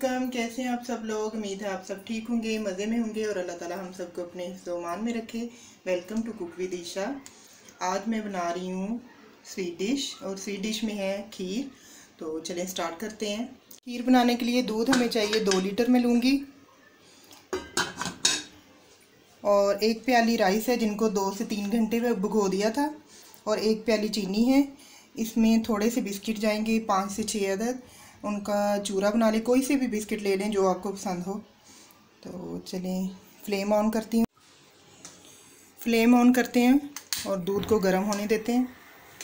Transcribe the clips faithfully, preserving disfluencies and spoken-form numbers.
वालेकुम। कैसे हैं आप सब लोग। उम्मीद है आप सब ठीक होंगे, मज़े में होंगे और अल्लाह ताला हम सबको अपने हिफ्ज़-ओ-मान में रखे। Welcome to cook with Isha. आज मैं बना रही हूँ स्वीट डिश और स्वीट डिश में है खीर। तो चलें स्टार्ट करते हैं। खीर बनाने के लिए दूध हमें चाहिए दो लीटर में लूँगी और एक प्याली राइस है जिनको दो से तीन घंटे में भिगो दिया था और एक प्याली चीनी है। इसमें थोड़े से बिस्किट जाएंगे, पाँच से छः अदद। उनका चूरा बना लें, कोई से भी बिस्किट ले लें जो आपको पसंद हो। तो चलें फ्लेम ऑन करती हूँ। फ्लेम ऑन करते हैं और दूध को गर्म होने देते हैं।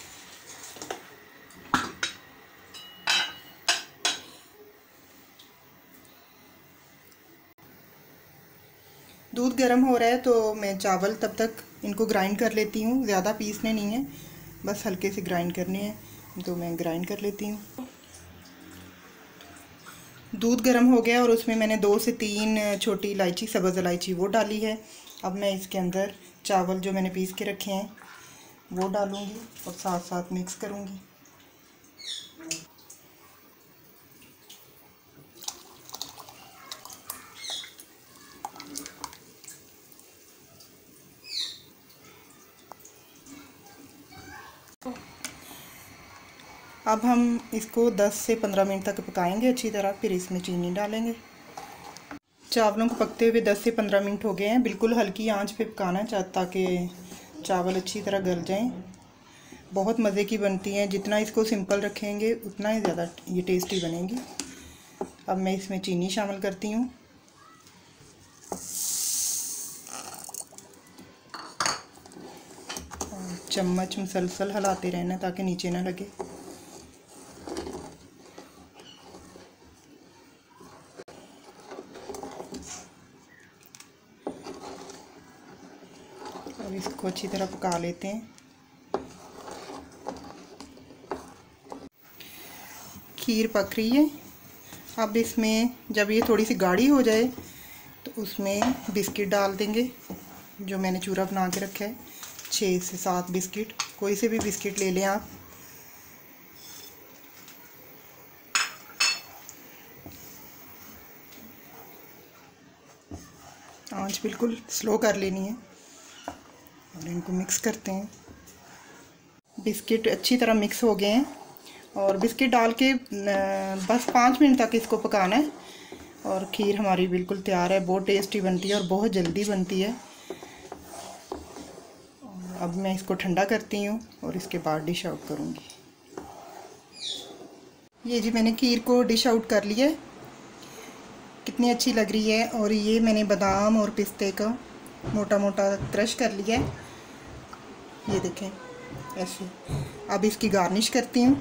दूध गर्म हो रहा है तो मैं चावल तब तक इनको ग्राइंड कर लेती हूँ। ज़्यादा पीसने नहीं है, बस हल्के से ग्राइंड करने हैं, तो मैं ग्राइंड कर लेती हूँ। दूध गर्म हो गया और उसमें मैंने दो से तीन छोटी इलायची, सब्ज़ इलायची वो डाली है। अब मैं इसके अंदर चावल जो मैंने पीस के रखे हैं वो डालूँगी और साथ साथ मिक्स करूँगी। अब हम इसको दस से पंद्रह मिनट तक पकाएंगे अच्छी तरह, फिर इसमें चीनी डालेंगे। चावलों को पकते हुए दस से पंद्रह मिनट हो गए हैं। बिल्कुल हल्की आंच पे पकाना है ताकि चावल अच्छी तरह गल जाएं। बहुत मज़े की बनती हैं, जितना इसको सिंपल रखेंगे उतना ही ज़्यादा ये टेस्टी बनेंगी। अब मैं इसमें चीनी शामिल करती हूँ। चम्मच मुसलसल हिलाते रहना ताकि नीचे ना लगे। और इसको अच्छी तरह पका लेते हैं। खीर पक रही है। अब इसमें जब ये थोड़ी सी गाढ़ी हो जाए तो उसमें बिस्किट डाल देंगे जो मैंने चूरा बना के रखा है। छः से सात बिस्किट, कोई से भी बिस्किट ले लें आप। आंच बिल्कुल स्लो कर लेनी है और इनको मिक्स करते हैं। बिस्किट अच्छी तरह मिक्स हो गए हैं और बिस्किट डाल के बस पाँच मिनट तक इसको पकाना है और खीर हमारी बिल्कुल तैयार है। बहुत टेस्टी बनती है और बहुत जल्दी बनती है। अब मैं इसको ठंडा करती हूँ और इसके बाद डिश आउट करूँगी। ये जी मैंने खीर को डिश आउट कर लिया है। कितनी अच्छी लग रही है। और ये मैंने बादाम और पिस्ते का मोटा मोटा क्रश कर लिया है, ये देखें ऐसे। अब इसकी गार्निश करती हूँ।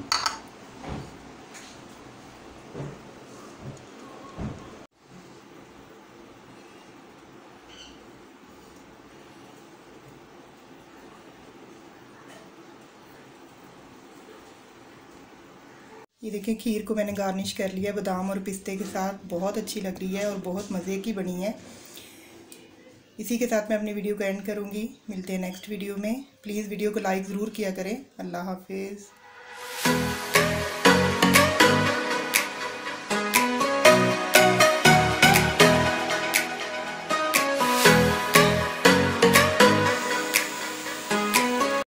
ये देखिए खीर को मैंने गार्निश कर लिया बादाम और पिस्ते के साथ। बहुत अच्छी लग रही है और बहुत मज़े की बनी है। इसी के साथ मैं अपनी वीडियो को एंड करूँगी। मिलते हैं नेक्स्ट वीडियो में। प्लीज़ वीडियो को लाइक ज़रूर किया करें। अल्लाह हाफिज़।